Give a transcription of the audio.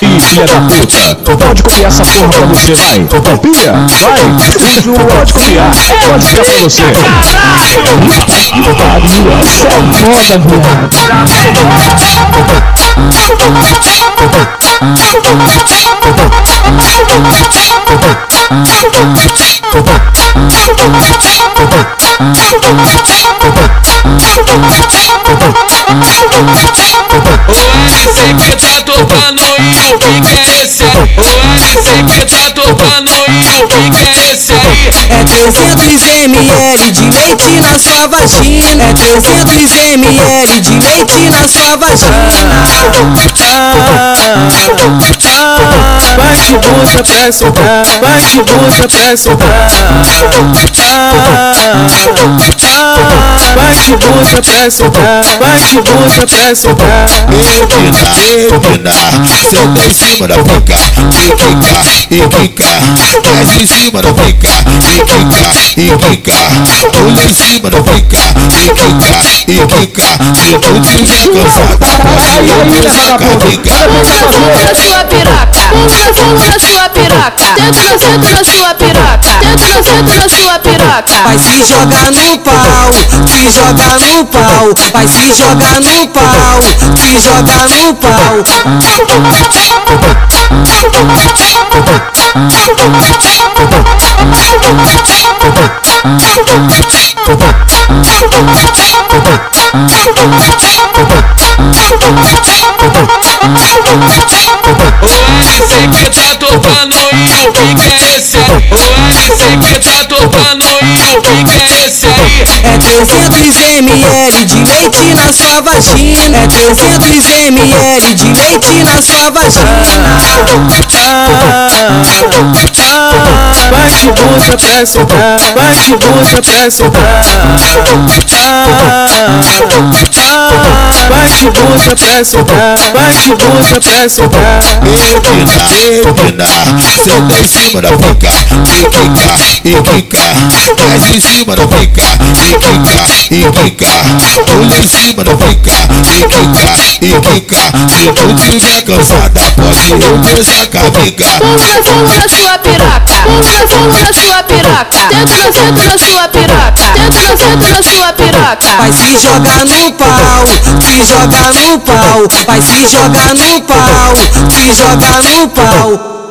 Ih, filha da puta, pode copiar essa porra pra você, vai. Copia, vai. Pode copiar pra você. Caralho, essa é foda, viado. O LC que tá tocando e o que é esse aí? O LC que tá tocando e o que é esse aí? É 300 ml de leite na sua vagina. É 300 ml de leite na sua vagina. Bate bunda pra soltar, bate bunda pra soltar. Bate bunda pra soltar, bate bunda pra soltar. Empina, senta em cima da pica, e quica, desce em cima da pica, e quica, pula em cima da pica, e quica, se tu tiver cansada, pode ir sacar a pica. Bunda fundo na sua piroca, bunda fundo na sua piroca, dentro na sua piroca, dentro na sua piroca. Vai se jogar no pau, se jogar no pau, vai se jogar no pau, se jogar no pau. O LC que tá tocando e o que é esse aí? O LC que tá tocando e o que é esse aí? É 300 ml de leite na sua vagina. É 300 ml de leite na sua vagina. Bate bunda pra soltar, bate bunda pra soltar. Bate bunda pra soltar, bate bunda pra soltar. Empina, senta em cima da pica, e quica, desce em cima da pica, e quica, pula em cima da pica, e quica, se tu tiver cansada, pode ir sacar a pica. Bunda fundo na sua piroca, bunda fundo na sua piroca, dentro na sua piroca, dentro na sua piroca. Vai se jogar no pau, se jogar no pau, vai se jogar no pau, se jogar no pau.